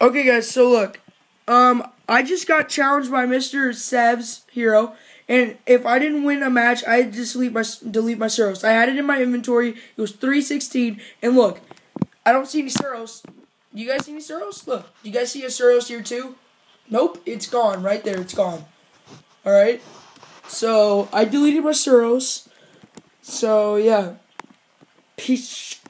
Okay, guys, so look. I just got challenged by Mr. Sev's hero, and if I didn't win a match, I'd just delete my Suros. I had it in my inventory. It was 316, and look, I don't see any Suros. You guys see any Suros? Look, you guys see a Suros here too? Nope, it's gone. Right there, it's gone. Alright? So, I deleted my Suros. So, yeah. Peace.